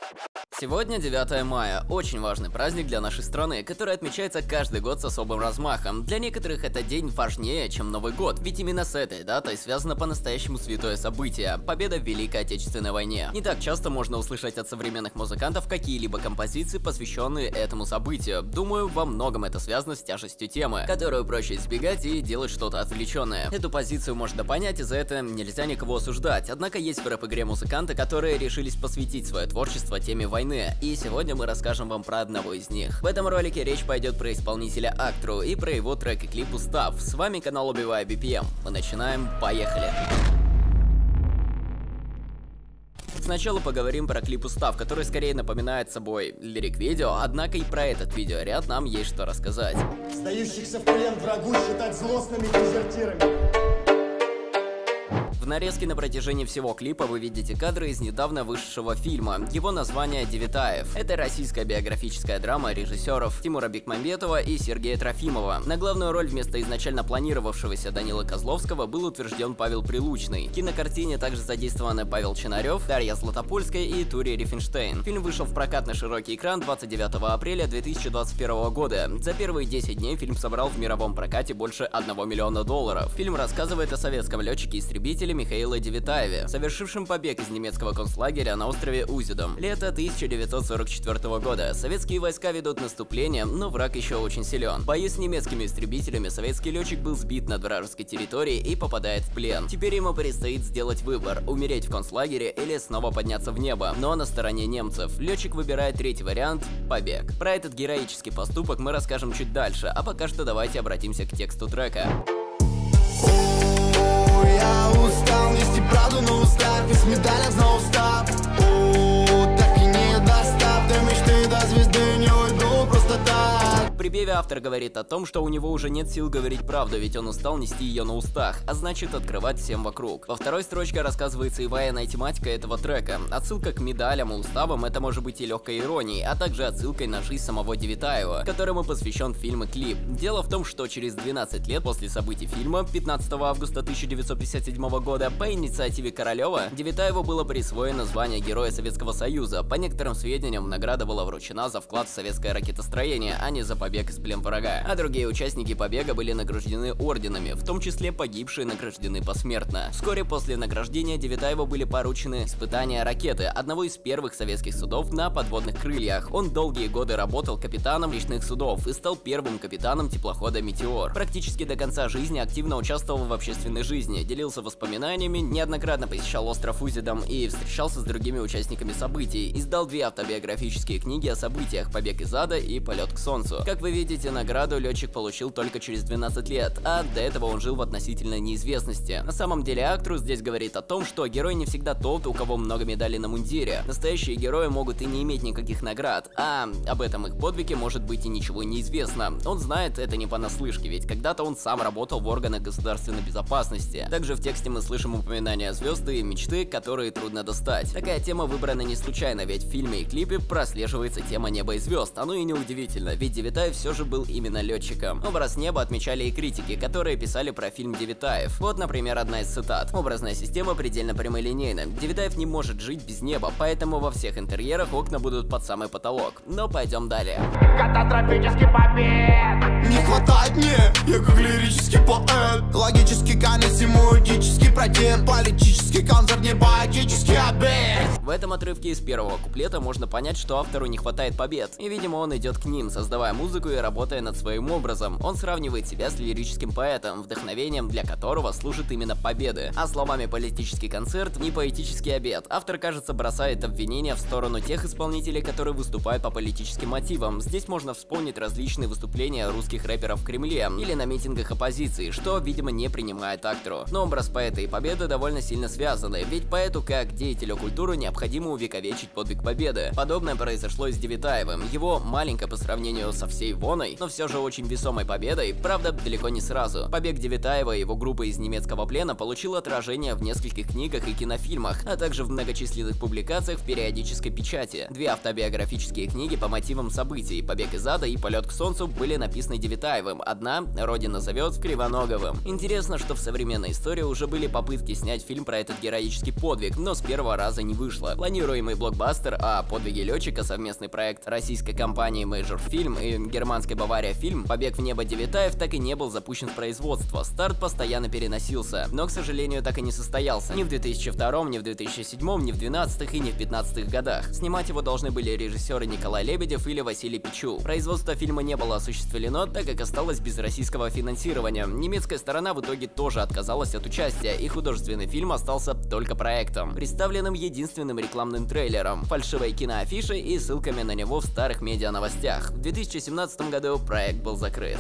Сегодня 9 мая, очень важный праздник для нашей страны, который отмечается каждый год с особым размахом. Для некоторых этот день важнее, чем Новый год, ведь именно с этой датой связано по-настоящему святое событие – победа в Великой Отечественной войне. Не так часто можно услышать от современных музыкантов какие-либо композиции, посвященные этому событию. Думаю, во многом это связано с тяжестью темы, которую проще избегать и делать что-то отвлеченное. Эту позицию можно понять, и за это нельзя никого осуждать. Однако есть в рэп-игре музыканты, которые решились посвятить свое творчество теме войны. И сегодня мы расскажем вам про одного из них. В этом ролике речь пойдет про исполнителя Актру и про его трек и клип «Устав». С вами канал Убивая BPM. Мы начинаем, поехали! Сначала поговорим про клип «Устав», который скорее напоминает собой лирик-видео, однако и про этот видеоряд нам есть что рассказать. Сдающихся в плен врагу считать злостными дезертирами. В нарезке на протяжении всего клипа вы видите кадры из недавно вышедшего фильма. Его название «Девятаев». Это российская биографическая драма режиссеров Тимура Бекмамбетова и Сергея Трофимова. На главную роль вместо изначально планировавшегося Данила Козловского был утвержден Павел Прилучный. В кинокартине также задействованы Павел Чинарев, Дарья Златопольская и Турия Рифенштейн. Фильм вышел в прокат на широкий экран 29 апреля 2021 года. За первые 10 дней фильм собрал в мировом прокате больше $1 миллиона. Фильм рассказывает о советском летчике-истребителе Михаиле Девятаеве, совершившем побег из немецкого концлагеря на острове Узедом. Лето 1944 года. Советские войска ведут наступление, но враг еще очень силен. В бою с немецкими истребителями советский летчик был сбит над вражеской территорией и попадает в плен. Теперь ему предстоит сделать выбор: умереть в концлагере или снова подняться в небо, но на стороне немцев. Летчик выбирает третий вариант – побег. Про этот героический поступок мы расскажем чуть дальше, а пока что давайте обратимся к тексту трека. Я устал нести правду на устах, без медалей снова устав. Так и не достав до мечты, до звезды не уйду просто так. В припеве автор говорит о том, что у него уже нет сил говорить правду, ведь он устал нести ее на устах, а значит открывать всем вокруг. Во второй строчке рассказывается и военная тематика этого трека. Отсылка к медалям и уставам — это может быть и легкой иронией, а также отсылкой на жизнь самого Девятаева, которому посвящен фильм и клип. Дело в том, что через 12 лет после событий фильма, 15 августа 1957 года, по инициативе Королева, Девятаеву было присвоено звание Героя Советского Союза. По некоторым сведениям, награда была вручена за вклад в советское ракетостроение, а не за побег из плен врага. А другие участники побега были награждены орденами, в том числе погибшие награждены посмертно. Вскоре после награждения Девятаеву были поручены испытания ракеты, одного из первых советских судов на подводных крыльях. Он долгие годы работал капитаном речных судов и стал первым капитаном теплохода «Метеор». Практически до конца жизни активно участвовал в общественной жизни, делился воспоминаниями, неоднократно посещал остров Узедом и встречался с другими участниками событий. Издал 2 автобиографические книги о событиях «Побег из ада» и «Полет к солнцу». Как вы видите, награду летчик получил только через 12 лет, а до этого он жил в относительной неизвестности. На самом деле Актру здесь говорит о том, что герой не всегда тот, у кого много медалей на мундире. Настоящие герои могут и не иметь никаких наград, а об этом их подвиге может быть и ничего не известно. Он знает это не понаслышке, ведь когда-то он сам работал в органах государственной безопасности. Также в тексте мы слышим упоминания звезд и мечты, которые трудно достать. Такая тема выбрана не случайно, ведь в фильме и клипе прослеживается тема неба и звезд. Оно и не удивительно, ведь Девятаев все же был именно летчиком. Образ неба отмечали и критики, которые писали про фильм Девятаев. Вот, например, одна из цитат. Образная система предельно прямолинейна. Девятаев не может жить без неба, поэтому во всех интерьерах окна будут под самый потолок. Но пойдем далее. Катастрофический побед не хватает мне, я как лирический поэт. Логический конец, симулогический протеин, политический концерт, не поэтический обед. В этом отрывке из первого куплета можно понять, что автору не хватает побед. И, видимо, он идет к ним, создавая музыку и работая над своим образом. Он сравнивает себя с лирическим поэтом, вдохновением для которого служат именно победы. А словами «политический концерт» не поэтический обед. Автор, кажется, бросает обвинения в сторону тех исполнителей, которые выступают по политическим мотивам. Здесь можно вспомнить различные выступления русских рэперов в Кремле или на митингах оппозиции, что, видимо, не принимает Актру. Но образ поэта и победы довольно сильно связаны, ведь поэту как деятелю культуры необходимо увековечить подвиг победы. Подобное произошло и с Девятаевым. Его маленькой по сравнению со всей воной, но все же очень весомой победой, правда, далеко не сразу. Побег Девятаева и его группы из немецкого плена получил отражение в нескольких книгах и кинофильмах, а также в многочисленных публикациях в периодической печати. 2 автобиографические книги по мотивам событий «Побег из ада» и «Полет к солнцу» были написаны Девятаевым, одна «Родина зовет» Кривоноговым. Интересно, что в современной истории уже были попытки снять фильм про этот героический подвиг, но с первого раза не вышло. вышла. Планируемый блокбастер о подвиге летчика, совместный проект российской компании Major Film и германской Bavaria Film «Побег в небо Девитаев» так и не был запущен в производство. Старт постоянно переносился, но, к сожалению, так и не состоялся. Ни в 2002, ни в 2007, ни в 2012 и ни в 2015 годах. Снимать его должны были режиссеры Николай Лебедев или Василий Пичул. Производство фильма не было осуществлено, так как осталось без российского финансирования. Немецкая сторона в итоге тоже отказалась от участия, и художественный фильм остался только проектом, представленным единственным рекламным трейлером, фальшивой киноафишей и ссылками на него в старых медиа-новостях. В 2017 году проект был закрыт.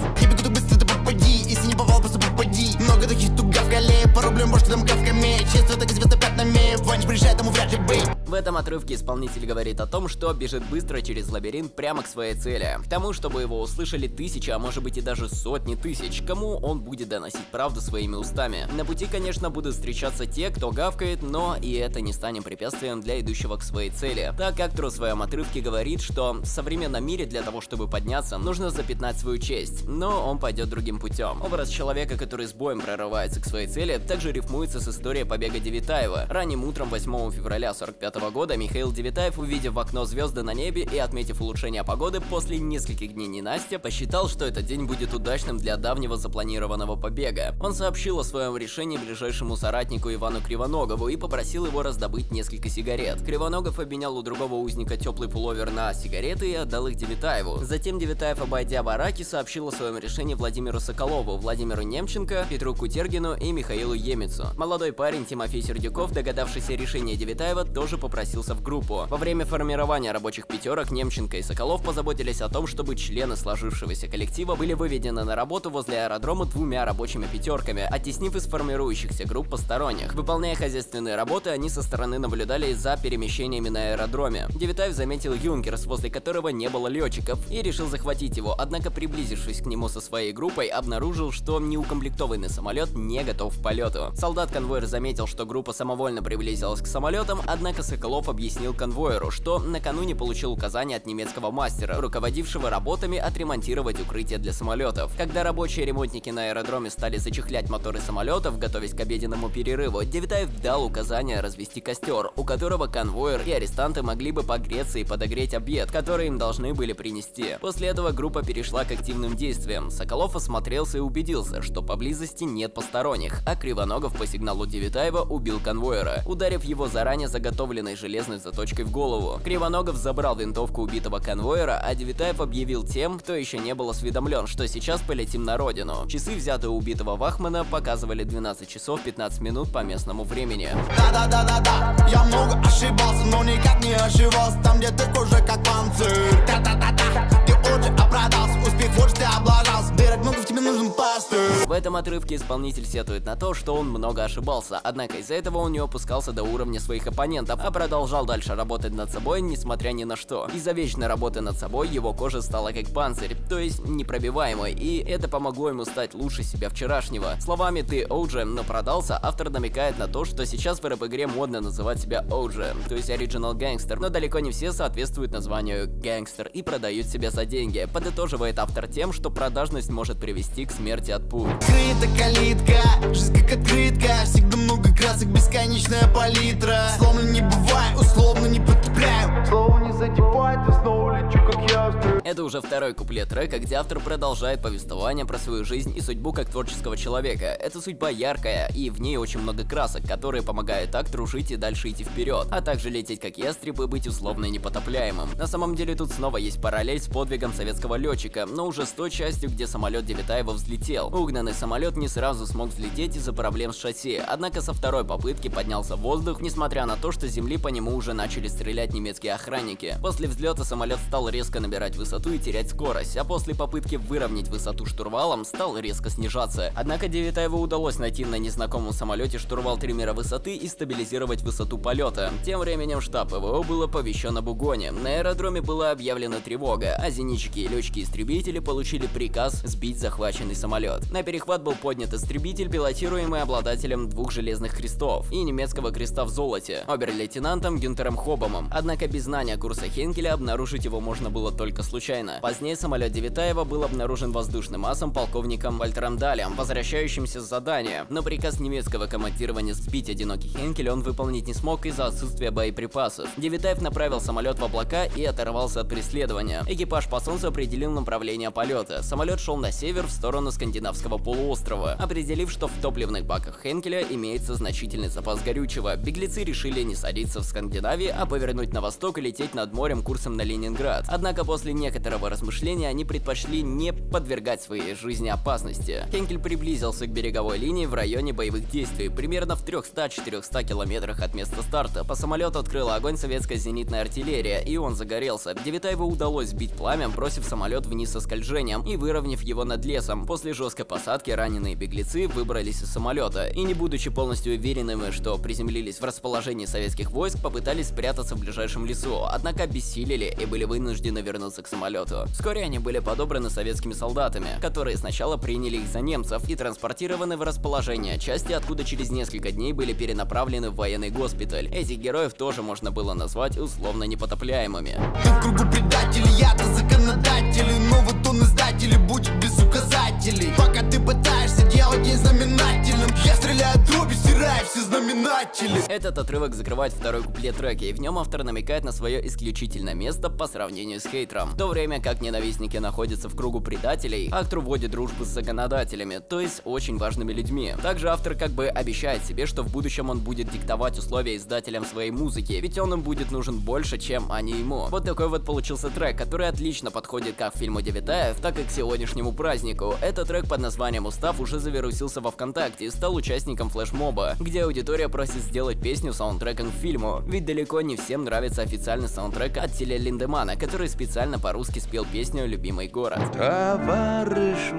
Если не попал, просто попади. Много таких тугав колей, по рублям больше там кавками. Честно, так и звезда пятнами. Ванч приезжает, тому вряд ли быть. В этом отрывке исполнитель говорит о том, что бежит быстро через лабиринт прямо к своей цели. К тому, чтобы его услышали тысячи, а может быть и даже сотни тысяч, кому он будет доносить правду своими устами. На пути, конечно, будут встречаться те, кто гавкает, но и это не станет препятствием для идущего к своей цели. Так актер в своем отрывке говорит, что в современном мире для того, чтобы подняться, нужно запятнать свою честь, но он пойдет другим путем. Образ человека, который с боем прорывается к своей цели, также рифмуется с историей побега Девитаева. Ранним утром 8 февраля 1945 года Михаил Девитаев, увидев в окно звезды на небе и отметив улучшение погоды после нескольких дней ненастья, посчитал, что этот день будет удачным для давнего запланированного побега. Он сообщил о своем решении ближайшему соратнику Ивану Кривоногову и попросил его раздобыть несколько сигарет. Кривоногов обменял у другого узника теплый пуловер на сигареты и отдал их Девитаеву. Затем Девитаев, обойдя бараки, сообщил о своем решении Владимиру Соколову, Владимиру Немченко, Петру Кутергину и Михаилу Емицу. Молодой парень Тимофей Сердюков, догадавшийся решения Девитаева, тоже попросился в группу. Во время формирования рабочих пятерок Немченко и Соколов позаботились о том, чтобы члены сложившегося коллектива были выведены на работу возле аэродрома двумя рабочими пятерками, оттеснив из формирующихся групп посторонних. Выполняя хозяйственные работы, они со стороны наблюдали за перемещениями на аэродроме. Девитаев заметил Юнкерс, возле которого не было летчиков, и решил захватить его, однако, приблизившись к нему со своей группой, обнаружил, что неукомплектованный самолет не готов к полету. Солдат-конвоир заметил, что группа самовольно приблизилась к самолетам, однако Соколов объяснил конвоиру, что накануне получил указание от немецкого мастера, руководившего работами, отремонтировать укрытие для самолетов. Когда рабочие ремонтники на аэродроме стали зачехлять моторы самолетов, готовясь к обеденному перерыву, Девитаев дал указание развести костер, у которого конвоир и арестанты могли бы погреться и подогреть обед, который им должны были принести. После этого группа перешла к активным действиям. Соколов осмотрелся и убедился, что поблизости нет посторонних, а Кривоногов по сигналу Девитаева убил конвоира, ударив его заранее заготовленной железной заточкой в голову. Кривоногов забрал винтовку убитого конвоира, а Девитаев объявил тем, кто еще не был осведомлен, что сейчас полетим на родину. Часы, взятые у убитого Вахмана, показывали 12 часов 15 минут по местному времени. Да-да-да-да-да, я много ошибался, но никак не ошибался там, где ты кожа как панцирь. Да-да-да-да, ты очень оправдался, успех вот ты облажался, дырок много, в тебе нужен пастырь. В этом отрывке исполнитель сетует на то, что он много ошибался, однако из-за этого он не опускался до уровня своих оппонентов, а продолжал дальше работать над собой, несмотря ни на что. Из-за вечной работы над собой его кожа стала как панцирь, то есть непробиваемой, и это помогло ему стать лучше себя вчерашнего. Словами «ты OG, но продался», автор намекает на то, что сейчас в рэп-игре модно называть себя OG, то есть Original Gangster, но далеко не все соответствуют названию гангстер и продают себя за деньги. Подытоживает автор тем, что продажность может привести к смерти от пуль. Скрыта калитка, жизнь как открытка, всегда много красок, бесконечная палитра. Словно не бывает, условно не потребляю, слово не задевает, я снова лечу как ястреб. Это уже второй куплет трека, где автор продолжает повествование про свою жизнь и судьбу как творческого человека. Эта судьба яркая, и в ней очень много красок, которые помогают актору жить и дальше идти вперед, а также лететь как ястреб и быть условно непотопляемым. На самом деле тут снова есть параллель с подвигом советского летчика, но уже с той частью, где самолет Девитаева взлетел. Угнанный самолет не сразу смог взлететь из-за проблем с шасси, однако со второй попытки поднялся в воздух, несмотря на то, что с земли по нему уже начали стрелять немецкие охранники. После взлета самолет стал резко набирать высоту и терять скорость, а после попытки выровнять высоту штурвалом стал резко снижаться. Однако Девитаеву удалось найти на незнакомом самолете штурвал триммера высоты и стабилизировать высоту полета. Тем временем штаб ПВО был оповещен об угоне. На аэродроме была объявлена тревога, а зенитчики и летчики-истребители получили приказ сбить захваченный самолет. На перехват был поднят истребитель, пилотируемый обладателем 2 железных крестов и немецкого креста в золоте, обер-лейтенантом Гюнтером Хобомом. Однако без знания курса Хенкеля обнаружить его можно было только случайно. Ленина. Позднее самолет Девитаева был обнаружен воздушным асом полковником Вальтером Далем, возвращающимся с задания. Но приказ немецкого командирования сбить одинокий Хенкель он выполнить не смог из-за отсутствия боеприпасов. Девитаев направил самолет в облака и оторвался от преследования. Экипаж по солнцу определил направление полета. Самолет шел на север в сторону скандинавского полуострова. Определив, что в топливных баках Хенкеля имеется значительный запас горючего, беглецы решили не садиться в Скандинавии, а повернуть на восток и лететь над морем курсом на Ленинград. Однако после некоторого размышления они предпочли не подвергать своей жизни опасности. Хенкель приблизился к береговой линии в районе боевых действий, примерно в 300-400 километрах от места старта. По самолету открыла огонь советская зенитная артиллерия, и он загорелся. Девитаеву удалось сбить пламя, бросив самолет вниз со скольжением и выровняв его над лесом. После жесткой посадки раненые беглецы выбрались из самолета и, не будучи полностью уверенными, что приземлились в расположении советских войск, попытались спрятаться в ближайшем лесу, однако обессилели и были вынуждены вернуться к самолету. Вскоре они были подобраны советскими солдатами, которые сначала приняли их за немцев и транспортированы в расположение части, откуда через несколько дней были перенаправлены в военный госпиталь. Этих героев тоже можно было назвать условно непотопляемыми. Ты в кругу предателей, я-то законодатель, но вот он издатель будет без указателей. Пока ты пытаешься делать день знаменательным, я стреляю дроби, стираю все знаменатели. Этот отрывок закрывает второй куплет трека, и в нем автор намекает на свое исключительное место по сравнению с хейтером. В то время как ненавистники находятся в кругу предателей, автор вводит дружбу с законодателями, то есть очень важными людьми. Также автор как бы обещает себе, что в будущем он будет диктовать условия издателям своей музыки, ведь он им будет нужен больше, чем они ему. Вот такой вот получился трек, который отлично подходит как к фильму Девитаев, так и к сегодняшнему празднику. Этот трек под названием «Устав» уже завирусился во ВКонтакте и стал участником флешмоба, где аудитория просит сделать песню саундтреком к фильму. Ведь далеко не всем нравится официальный саундтрек от Тиля Линдемана, который специально по-русски спел песню «Любимый город». Товарищ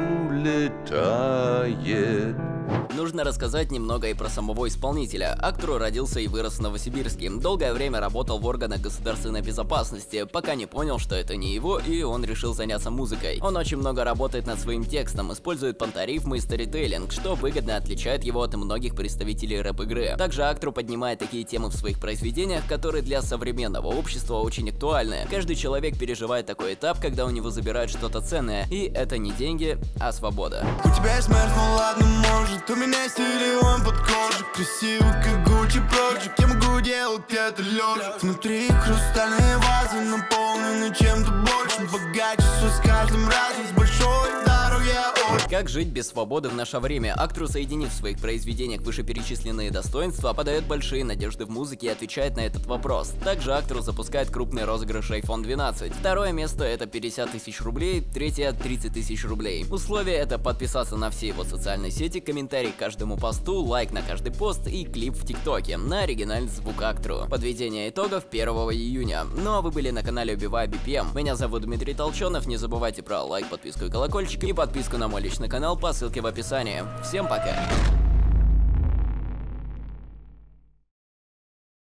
улетает. Нужно рассказать немного и про самого исполнителя. Актор родился и вырос в Новосибирске. Долгое время работал в органах государственной безопасности, пока не понял, что это не его, и он решил заняться музыкой. Он очень много работает над своим текстом, использует пантарифмы и сторителлинг, что выгодно отличает его от многих представителей рэп-игры. Также актор поднимает такие темы в своих произведениях, которые для современного общества очень актуальны. Каждый человек переживает такой этап, когда у него забирают что-то ценное, и это не деньги, а свобода. У тебя есть смерть, ну ладно, может, у меня есть миллион под кожей, красивый как Гуччи Project, я могу делать это лежа. Внутри хрустальные вазы наполнены чем-то большим, богаче с каждым разом, с большой дороги я очень. Как жить без свободы в наше время? Актор, соединив в своих произведениях вышеперечисленные достоинства, подает большие надежды в музыке и отвечает на этот вопрос. Также актор запускает крупный розыгрыш iPhone 12. Второе место — это 50 тысяч рублей, третье — 30 тысяч рублей. Условия — это подписаться на все его социальные сети, комментарий к каждому посту, лайк на каждый пост и клип в ТикТоке на оригинальный звук актору. Подведение итогов 1 июня. Ну а вы были на канале Убивая BPM. Меня зовут Дмитрий Толченов. Не забывайте про лайк, подписку и колокольчик, и подписку на мой личный канал по ссылке в описании. Всем пока!